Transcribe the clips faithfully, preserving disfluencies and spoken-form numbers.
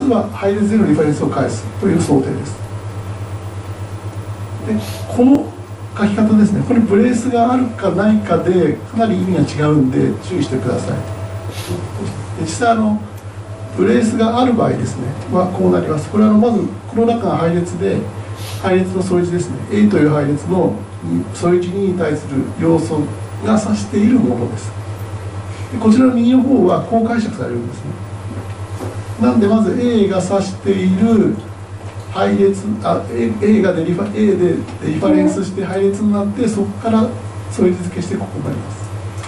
は配列でのリファレンスを返すという想定です。でこの書き方ですね、これブレースがあるかないかでかなり意味が違うんで注意してください。実際あのブレースがある場合ですねはこうなります。これはまずこの中が配列で、配列の相位値ですね、 A という配列の相位値に対する要素が指しているものです。でこちらの右の方はこう解釈されるんですね。なんでまず A が指している配列、あ A, A がデリファ A でデリファレンスして配列になって、そこから相位値付けしてここになります。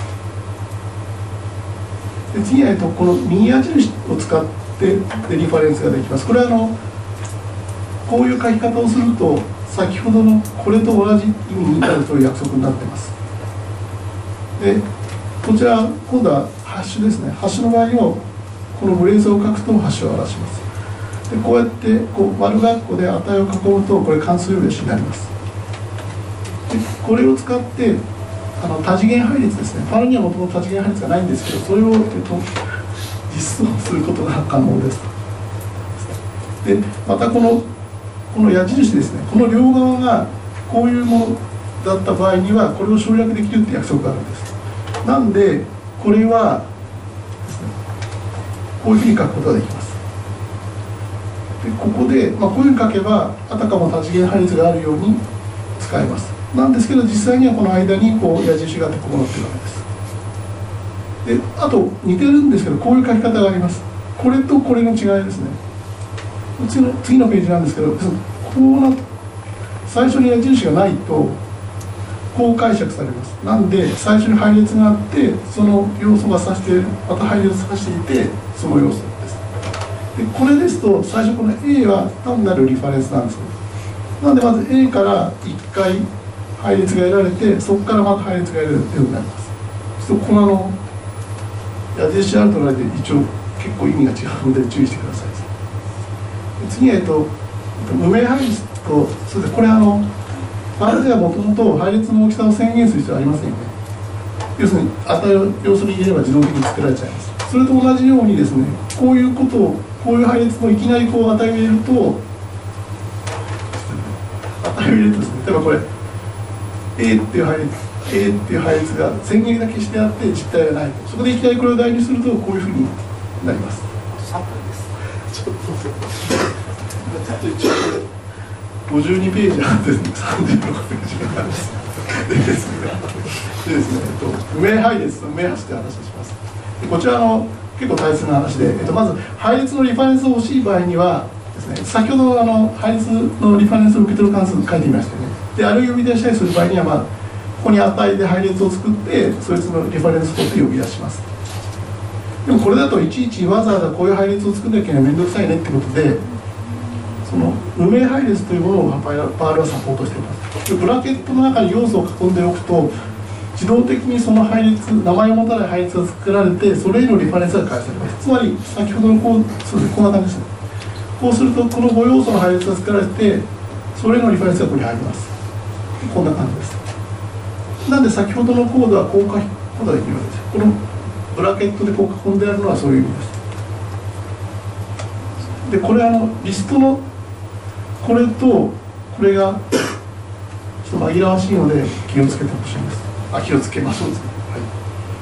で次は、えっと、この右矢印を使ってデリファレンスができます。これはあのこういう書き方をすると先ほどのこれと同じ意味になるという約束になっています。でこちら今度はハッシュですね。ハッシュの場合をこのブレースを書くとハッシュを表します。でこうやってこう丸括弧で値を囲むとこれ関数用紙になります。でこれを使ってあの多次元配列ですね。パルにはもともと多次元配列がないんですけど、それを、えっと、実装することが可能です。でまたこのこの矢印ですね、この両側がこういうものだった場合にはこれを省略できるって約束があるんです。なんでこれはですね、こういうふうに書くことができます。でここで、まあ、こういうふうに書けばあたかも多次元配列があるように使えます。なんですけど実際にはこの間にこう矢印があってこうなってるわけです。であと似てるんですけど、こういう書き方があります。これとこれの違いですね。次の次のページなんですけど、こうな最初に矢印がないとこう解釈されます。なんで最初に配列があってその要素が指してまた配列を指していてその要素です。でこれですと最初この A は単なるリファレンスなんです。なのでまず A からいっかい配列が得られて、そこからまた配列が得られるようになります。そうするとこのあの矢印あるとなりで一応結構意味が違うので注意してください。次は、えっと、無名配列と、そうです、これあのパールではもともと配列の大きさを宣言する必要はありませんよね。要するに値を要するに入れれば自動的に作られちゃいます。それと同じようにですね、こういうことをこういう配列もいきなりこう値を入れると値を入れるとですね、例えばこれ A っていう配列 A っていう配列が宣言だけしてあって実態がないと、そこでいきなりこれを代入するとこういうふうになります。 さんぷんです。ちょっとごじゅうにページあってさんじゅうろくページがあるんです。でですね、でですね、えっと、無名配列と無名ハッシュという話をします。でこちらの結構大切な話で、えっと、まず配列のリファレンスを欲しい場合にはですね、先ほどあの配列のリファレンスを受け取る関数書いてみましたよね。であれを呼び出したりする場合には、まあ、ここに値で配列を作ってそいつのリファレンスを取って呼び出します。でもこれだといちいちわざわざこういう配列を作んなきゃいけない面倒くさいねってことで、その無名配列というものをパールはサポートしています。でブラケットの中に要素を囲んでおくと自動的にその配列、名前を持たない配列が作られてそれへのリファレンスが返されます。つまり先ほどのこう、そうですね、こんな感じですね。こうするとこのご要素の配列が作られてそれへのリファレンスがここに入ります。こんな感じです。なんで先ほどのコードはこう書くことができるわけです。このブラケットでこう囲んであるのはそういう意味です。でこれあのリストのこれとこれがちょっと紛らわしいので気をつけてほしいんです。あ、気をつけましょうですね。はい、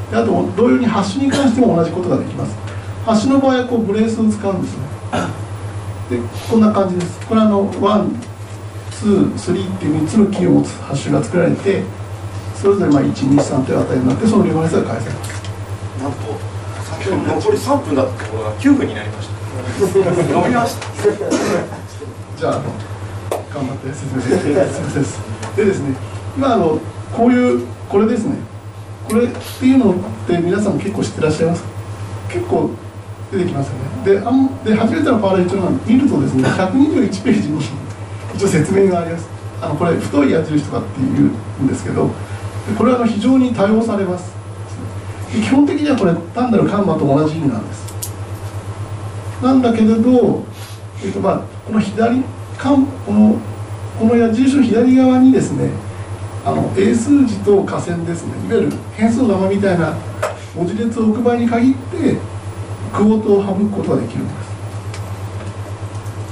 であと同様にハッシュに関しても同じことができます。ハッシュの場合はこうブレースを使うんですね。でこんな感じです。これはあのいち、に、さんっていうみっつのキーを持つハッシュが作られてそれぞれまあいち、に、さんという値になってそのリファレンスが返されます。 なんと先ほど残りさんぷんだったところがきゅうふんになりました。伸びました。 じゃあ、あの頑張って説明してすみませんです。でですね、今あのこういうこれですね、これっていうのって皆さんも結構知ってらっしゃいますか？結構出てきますよね。で、あんで初めてのパール一応見るとですね、ひゃくにじゅういちページに一応説明があります。あのこれ太い矢印とかっていうんですけど、これはあの非常に多用されます。基本的にはこれ単なるカンマと同じ意味なんです。なんだけれど、えっとまあ、この左カンこのこの矢印の左側にですね、あの英数字と下線ですね、いわゆる変数の名みたいな文字列を置く場合に限ってクオートを省くことができるんです。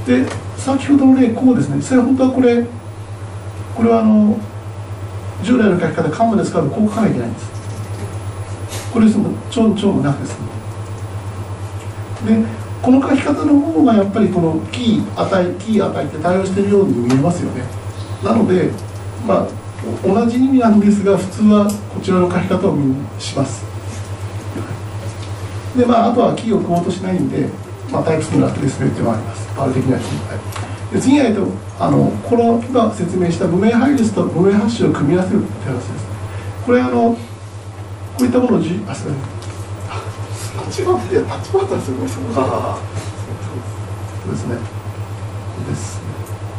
で先ほどの例こうですね、実際本当はこれこれはあの従来の書き方カンマで使うとこう書かなきゃいけないんです。これですもちょんちょんもなくですね。でこの書き方の方がやっぱりこのキー値キー値って対応しているように見えますよね。なのでまあ同じ意味なんですが普通はこちらの書き方をします。でまああとはキーをクオートしないんで、まあ、タイプ数の楽ですねっていうのがあります。パール的なキー。で次は、えっと、あのこの今説明した無名配列と無名ハッシュを組み合わせるって話です。これあのこういったものをじあすみませんタッチパッドでタッチパッドですよね。そうですね。ですね。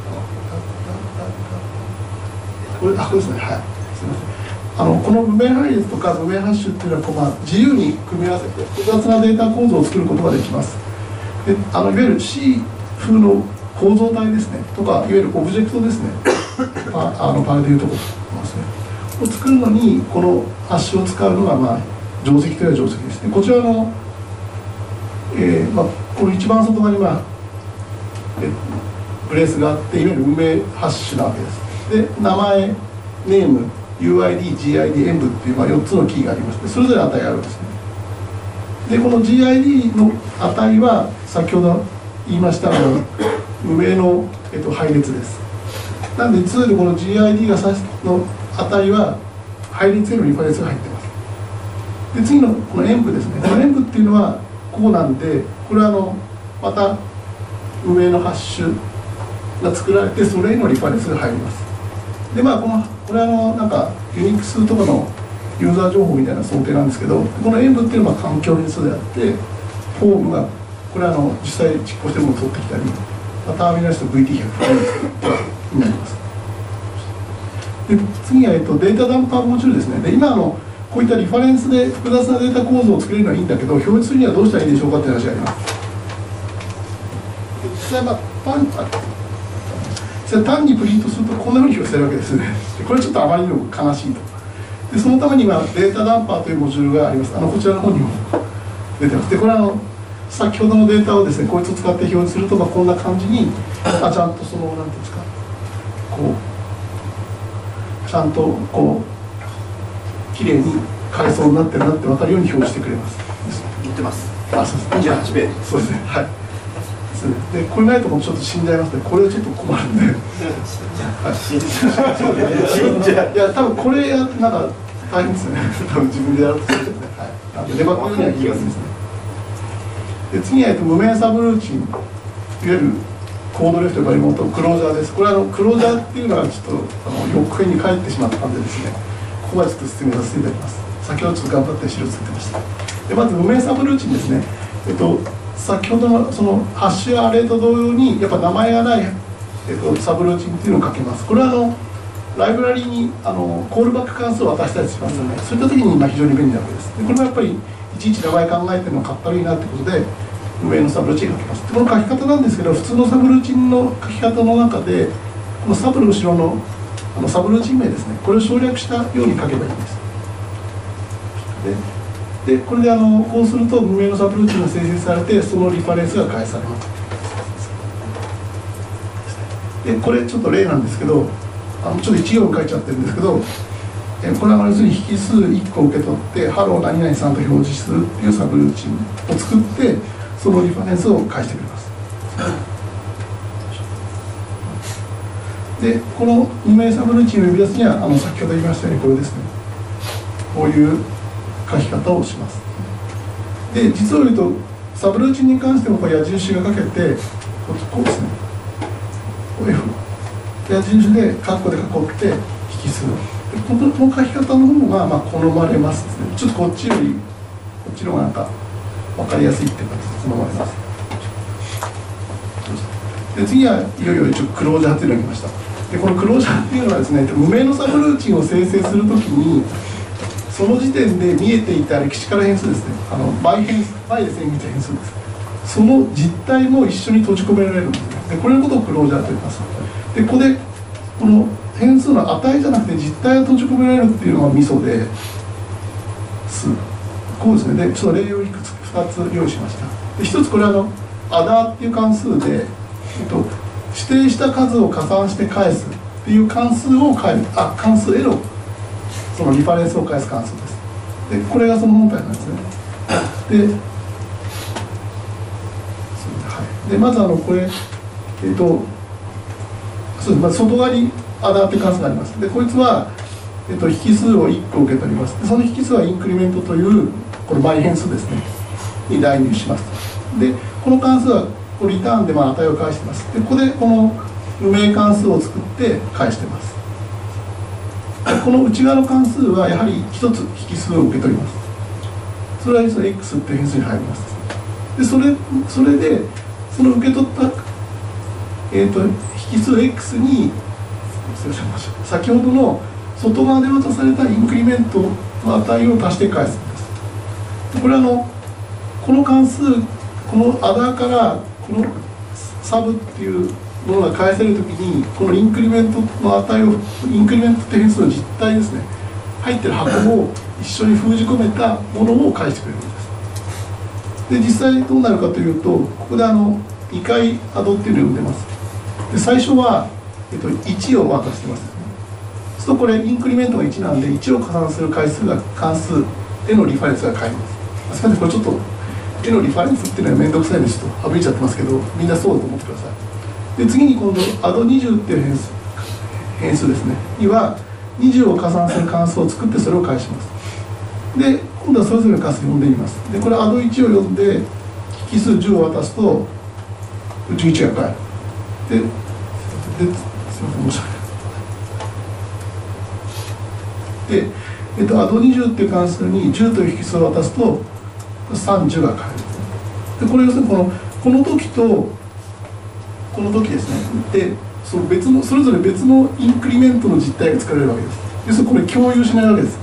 これあこれですね。はい。すみません。あのこの無名配列とか無名ハッシュっていうのはこう、まあ、自由に組み合わせて複雑なデータ構造を作ることができます。であのいわゆる C 風の構造体ですねとかいわゆるオブジェクトですねああのパールでいうところですねを作るのにこのハッシュを使うのが、まあ、定石という定石ですね。こちらの、えーまあ、この一番外側に、まあ、えブレースがあっていわゆる無名ハッシュなわけです。で名前ネーム ユーアイディー、ジーアイディー、演舞っていう、まあ、よっつのキーがありましてそれぞれ値があるんですね。でこの ジーアイディー の値は先ほど言いましたの無名の、えっと、配列です。なので通常この ジーアイディー が指すの値は配列へのリファレンスが入っています。で次のこの演舞ですね。この演舞っていうのはこうなんでこれはあのまた無名のハッシュが作られてそれへのリファレンスが入ります。でまあこのこれはあのなんかユニックスとかのユーザー情報みたいな想定なんですけどこの演舞っていうのは環境変数であってフォームがこれはあの実際実行してるものを取ってきたりターミナルスと ブイティーひゃく になります。で次は、えっと、データダンパーモジュールですね。で今あのこういったリファレンスで複雑なデータ構造を作れるのはいいんだけど表示するにはどうしたらいいでしょうかっていう話があります。実際まあ単単にプリントするとこんなふうに表示されるわけですね。これちょっとあまりにも悲しいと。でそのために今データダンパーというモジュールがあります。あのこちらの方にも出てます。でこれはあの先ほどのデータをですねこいつを使って表示すると、まあ、こんな感じにあちゃんとそのなんていうんですかこうちゃんとこうきれいに階層になってるなって分かるように表示してくれます。 言ってます。 あそうです。 にじゅうはちページ。 そうですね。はい。でこれないともうちょっと死んじゃいますね。これはちょっと困るんで。死んじゃう。いや多分これやってなんか大変ですね。多分自分でやるとするとね。はい。なんでデバッグには気がするんですね。で次は、えっと、無名サブルーチンいわゆるコードレフと呼ばれるものとクロージャーです。これはあのクロージャーっていうのはちょっとあの翌編に帰ってしまったんでですねここはちょっと説明させていただきます。先ほどちょっと頑張って資料作ってました。でまず無名サブルーチンですね。えっと先ほどのそのハッシュアレイと同様にやっぱ名前がない、えっと、サブルーチンっていうのをかけます。これはあのライブラリにあのコールバック関数を渡したりしますので、そういった時にまあ非常に便利なわけです。でこれもやっぱりいちいち名前考えてるのかったるいなってことで無名のサブルーチンが書けます。でこの書き方なんですけど普通のサブルーチンの書き方の中でこのサブの後ろのあのサブルーチン名ですねこれを省略したように書けばいいんです。ででこれであのこうすると無名のサブルーチンが生成されてそのリファレンスが返されます。でこれちょっと例なんですけどあのちょっと一行書いちゃってるんですけどえこれは要するに引数いっこ受け取ってハロー何々さんと表示するっていうサブルーチンを作ってそのリファレンスを返してくれます。でこの無名サブルーチンを呼び出すにはあの先ほど言いましたようにこれですねこういう書き方をします。で実を言うとサブルーチンに関してもこれ矢印がかけてこうですねこう F 矢印でカッコで囲って引数このこの書き方の方がまあ好まれますですね。ちょっとこっちよりこっちの方がなんか分かりやすいっていう形で好まれます。で次はいよいよ一応クロージャーっていうのが来ました。でこのクロージャーっていうのはですね無名のサブルーチンを生成するときにその時点で見えていた歴史から変数ですねあの倍変数倍で線引いた変数です。その実態も一緒に閉じ込められるんですね。でこれのことをクロージャーと言います。でここでこの変数の値じゃなくて実態を閉じ込められるっていうのがミソでこうですね。でちょっと例をいくつふたつ用意しました。でひとつこれはあのアダーっていう関数でえっと、指定した数を加算して返すっていう関数を返る、あ、関数へのそのリファレンスを返す関数です。で、これがその本体なんですね。で、はい、でまずあのこれ、えっと、そうです、まず外側にアダーって関数があります。で、こいつは、えっと、引数をいっこ受け取ります。で、その引数はインクリメントというこの倍変数ですねに代入します。で、この関数はリターンでまあ値を返してます。で、ここでこの無名関数を作って返してます。この内側の関数はやはり一つ引数を受け取ります。それは実は x っていう変数に入ります。で、それそれでその受け取った、えー、と引数 x に失礼しました。先ほどの外側で渡されたインクリメントの値を足して返すんです。でこれはあのこの関数、このアダーからこのサブっていうものが返せるときに、このインクリメントの値を、インクリメントって変数の実体ですね、入ってる箱を一緒に封じ込めたものを返してくれるんです。で、実際どうなるかというと、ここであのにかいアドっていうのを呼んでます。で、最初は、えっと、いちを渡してますね。そうするとこれインクリメントがいちなんで、いちを加算する回数が関数へのリファレンスが返ります。すみません、これちょっとへのリファレンスっていうのは面倒くさいんでちょっと省いちゃってますけど、みんなそうだと思ってください。で、次に今度アドにじゅうっていう変数変数ですねにはにじゅうを加算する関数を作ってそれを返します。で、今度はそれぞれの関数を呼んでみます。で、これアドいちを呼んで引数じゅうを渡すとじゅういちが返る。で、ですみません、申し訳ない。で、えっと、アドにじゅうっていう関数にじゅうという引数を渡すとさんじゅうが返る。で、これ要するにこのこの時とこの時ですね。で、その別のそれぞれ別のインクリメントの実態が作られるわけです。要するにこれ共有しないわけです。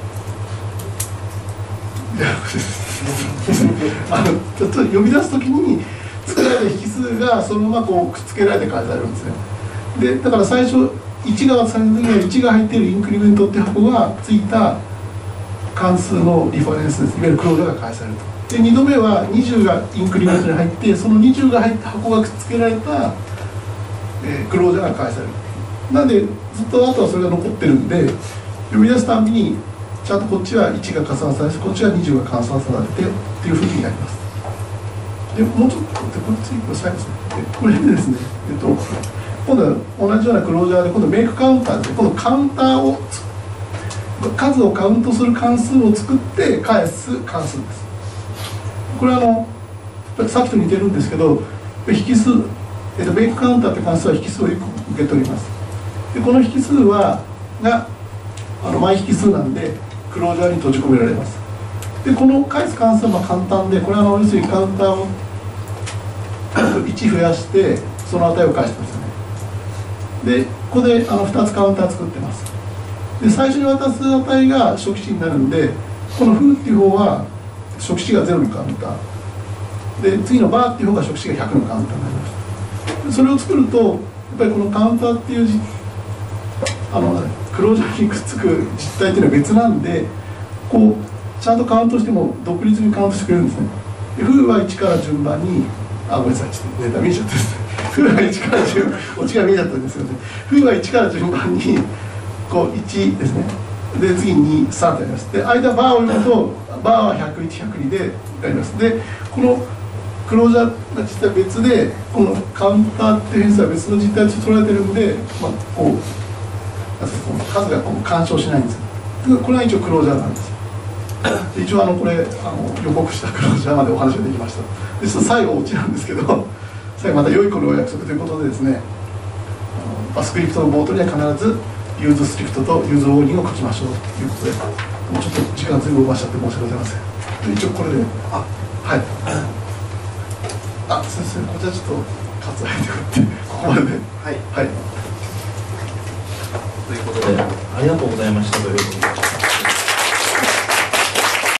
あのちょっと呼び出す時に作られた引数がそのままこうくっつけられて返されるんですね。で、だから最初いちが渡された時にはいちが入っているインクリメントっていう箱がついた関数のリファレンスです。いわゆるクロージャーが返されると。で、にどめはにじゅうがインクリメントに入って、そのにじゅうが入った箱がくっつけられた、えー、クロージャーが返される。なんでずっとあとはそれが残ってるんで、呼び出すたびにちゃんとこっちはいちが加算されて、こっちはにじゅうが換算されてっていうふうになります。で、もうちょっとでこれ次これ最後ですね。でこれでですね、えっと今度は同じようなクロージャーで今度メイクカウンターですね。今度カウンターを数をカウントする関数を作って返す関数です。これはあのさっきと似てるんですけど、引数、えっと、メイクカウンターって関数は引数をいっこ受け取ります。で、この引数はがあの毎引数なんでクロージャーに閉じ込められます。で、この返す関数はまあ簡単で、これはあの要するにカウンターをいち増やしてその値を返してますよね。で、ここであのふたつカウンター作ってます。で、最初に渡す値が初期値になるんで、このフーっていう方は初期値がゼロのカウンターで、次のバーっていう方が初期値がひゃくのカウンターになります。それを作るとやっぱりこのカウンターっていうじあのクロージャーにくっつく実態っていうのは別なんで、こうちゃんとカウントしても独立にカウントしてくれるんですね。で、フーは一から順番に、あ、ごめんなさい、ちょっとネタ見えちゃったですね。フーは一から順番、オチが見えちゃったんですよね。フーは一から順番にこういちですね。で、次にに、さんとなります。で、間バーを読むとバーはひゃくいち、ひゃくにでやります。で、このクロージャーが実は別で、このカウンターって変数は別の実態として捉えてるんで、まあ、こうなんですか、この数がこう干渉しないんですよ。これは一応クロージャーなんです。で、一応あのこれあの予告したクロージャーまでお話ができました。で、ちょっと最後オチなんですけど、最後また良い子のお約束ということでですね、あのスクリプトの冒頭には必ずユーズスクリプトとユーズウォーニングを書きましょうということで、もうちょっと時間ずいぶんオーバーしちゃって申し訳ございません。で、一応これで、あ、はい。あ、先生、こちらちょっと割愛とかってここまでで、はい、はい。 ということで、ありがとうございましたということで。